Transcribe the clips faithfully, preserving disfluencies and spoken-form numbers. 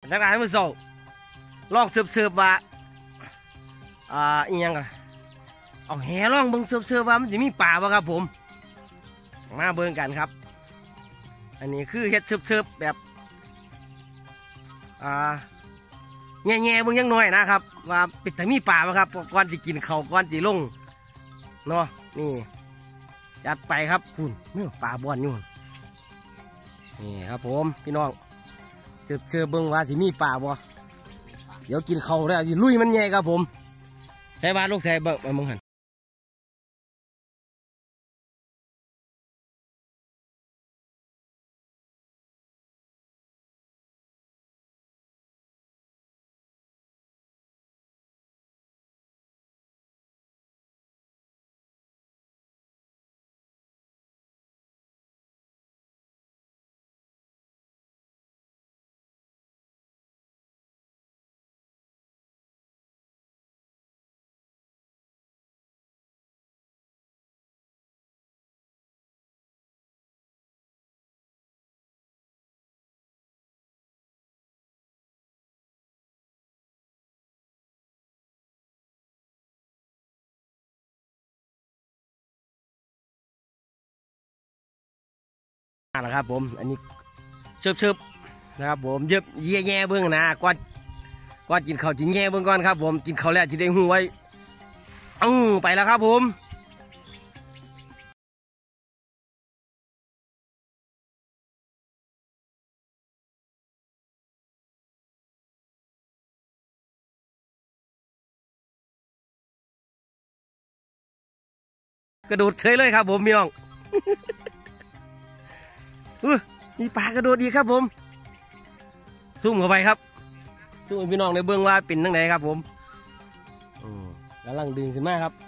นักงานมือสองลองเสิร์ฟเสิร์ฟว่าอ่าอีหยังกันเอาแห่ลองเบิ่งเสิร์ฟเสิร์ฟว่ามันจะมีป่าบ่ครับผมมาเบิ่งกันครับอันนี้คือเฮ็ดเสิร์ฟเสิร์ฟแบบอ่าแง่แง่เบิ่งยังน้อยนะครับว่าเป็นแต่มีป่าบ่ครับก่อนจะกินเขาก่อนจะลงเนาะนี่จัดไปครับคุณเมื่อป่าบอนอยู่นี่ครับผมพี่น้องเสิร์ฟเสิร์ฟเบิ่งว่าสิมีป่าบ่เดี๋ยวกินเขาแล้วสิลุยมันแง่ครับผมใส่บาลูกใส่เบิ่งมามึงหันนะครับผมอันนี้เชิบเชิบนะครับผมเย็บเยี่ยแย่เบื้องนะก่อนก่อนกินข้าวจินแย่เบื้องก่อนครับผมกินข้าวแล้วจิได้หูไว้อือไปแล้วครับผมกระโดดเฉยเลยครับผมพี่น้องมีปลากระโดดดีครับผมซุ่มเข้าไปครับซุ่มพี่น้องในเบื้องว่าเป็นตั้งไหนครับผมกำลังดึงขึ้นมาครับ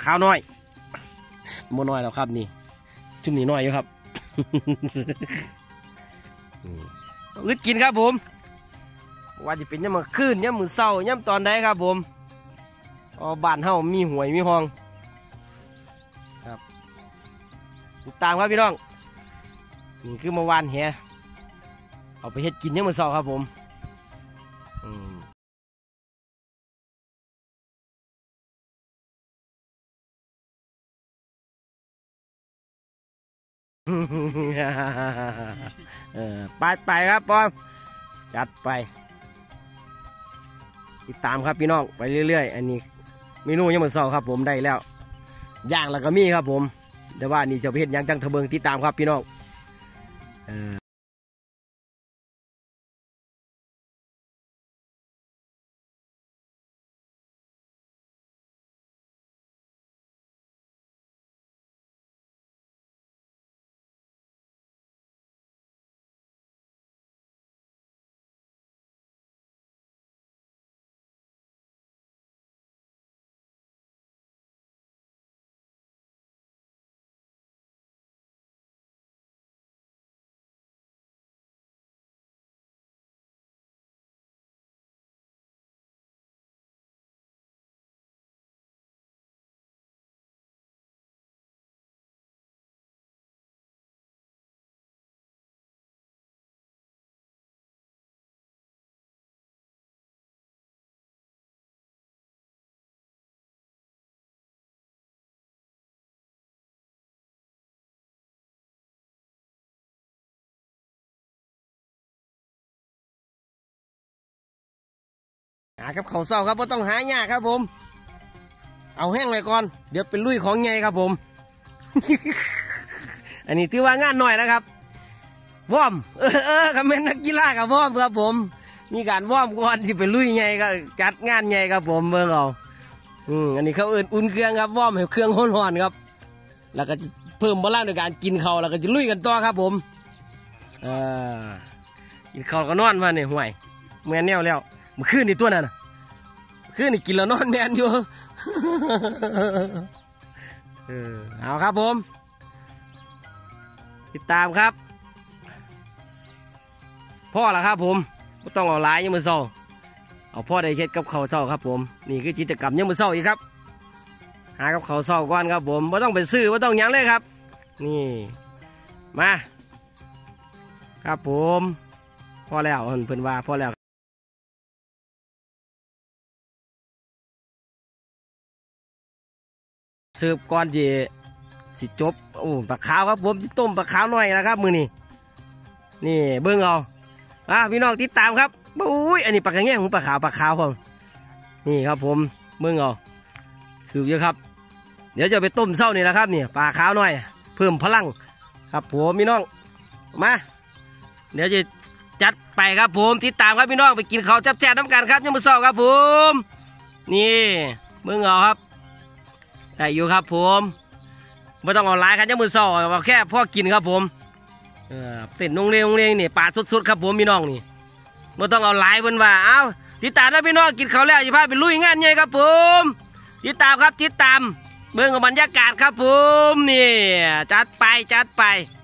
ขาวน้อยโมน้อยแล้วครับนี่ชุ่มนี่น้อยอยู่ครับอึดกินครับผมว่าจะเป็นย่ำมือคืนย่ำมือเศร้าย่ำตอนใดครับผมอ๋อบ้านเฮามีหวยมีห้องครับติดตามครับพี่น้องนี่คือเมื่อวานแหเอาไปเฮ็ดกินย่ำมือเศร้าครับผมอืมเออไปไปครับปอมจัดไปติดตามครับพี่น้องไปเรื่อยๆอันนี้เมนูยังเหมือนเศร้าครับผมได้แล้วย่างแล้วก็มีครับผมแต่ว่านี่จะไปเห็นยังจังทะเบิงติดตามครับพี่น้องเออหากับเขาเศร้าครับไม่ต้องหายากครับผมเอาแห้งเลยก่อนเดี๋ยวเป็นลุยของใหญ่ครับผม อันนี้ถือว่างานหน่อยนะครับวอร์มเออเออคอมเมนต์นักกีฬากับวอร์มครับผมมีการวอร์มก่อนที่เป็นลุยใหญ่ก็จัดงานใหญ่ครับผมเบิ่งเอาอืมอันนี้เขาเอื่นอุ่นเครื่องครับวอร์มให้เครื่องร้อนๆครับแล้วก็เพิ่มพลังในการกินเขาแล้วก็จะลุยกันต่อครับผมอ่ากินเขาก็นอนมาเนี่ยห่วยแมนแนวแล้วเมื่อคืนนี่ตัวนั้นนะเมื่อคืนนี่กินแล้วนอนแมนอยู่ เออเอาครับผมติดตามครับพ่อละครับผมก็ต้องเอาหลายยังมือเศร้าเอาพ่อได้เฮ็ดกับเขาเศร้าครับผมนี่คือกิจกรรมยังมือเศร้าอีกครับหากับเขาเศร้าก่อนครับผมไม่ต้องไปซื้อไม่ต้องยังเลยครับนี่มาครับผมพอแล้วเพิ่นว่าพอแล้วเสิร์ฟก่อนจีสิจบโอ้ปลาขาวครับผมจะต้มปลาขาวหน่อยนะครับมือนี่นี่เบิ้งเอาอ่ะพี่น้องติดตามครับอุ้ยอันนี้ปลากระแง่ของปลาขาวปลาขาวผมนี่ครับผมเบิ้งเอาคือเยอะครับเดี๋ยวจะไปต้มเศร้านี่แหละครับนี่ปลาขาวหน่อยเพิ่มพลังครับผมพี่น้องมาเดี๋ยวจะจัดไปครับผมติดตามครับพี่น้องไปกินข้าวแซ่บๆน้ำกันครับยังมือเศร้าครับผมนี่เบิ้งเอาครับได้อยู่ครับผมไม่ต้องเอาหลายครับยังมือเศร้าเอาแค่พ่อกินครับผมเออเต้นนงเรียงนงเรียงนี่ปลาสุดๆครับผมพี่น้องนี่ไม่ต้องเอาหลายเพิ่นว่าเอาติดตามนะพี่น้องกินข้าวแล้วจะพาไปลุยงานใหญ่ครับผมติดตามครับติดตามเบิ่งกับบรรยากาศครับผมนี่จัดไปจัดไป